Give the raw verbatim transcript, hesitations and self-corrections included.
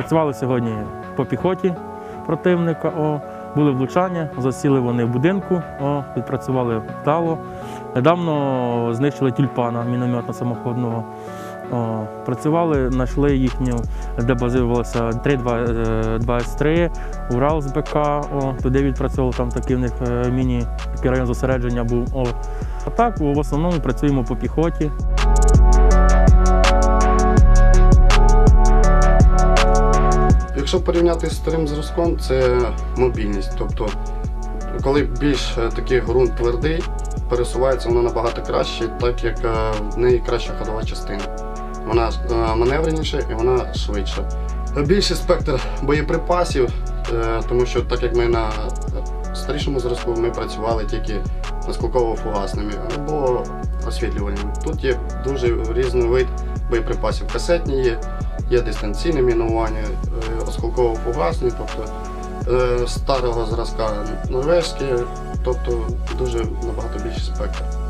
Працювали сьогодні по піхоті противника, о, були влучання, засіли вони в будинку, о, відпрацювали вдало. Недавно знищили тюльпана мінометно-самоходного. О, працювали, знайшли їхню, де базувалося три двадцять три, Урал з БК, о, туди відпрацьовував, там такий в них міні, такий район зосередження був. О. А так, в основному працюємо по піхоті. Якщо порівняти з старим зразком, це мобільність. Тобто, коли більш такий ґрунт твердий, пересувається вона набагато краще, так як в неї краща ходова частина. Вона маневреніша і вона швидша. Більший спектр боєприпасів, тому що так як ми на старішому зразку ми працювали тільки наскоково-фугасними або освітлювальними. Тут є дуже різний вид боєприпасів. Касетні є, є дистанційне мінування, осколково-фугасні, тобто старого зразка норвезькі, тобто дуже набагато більший спектр.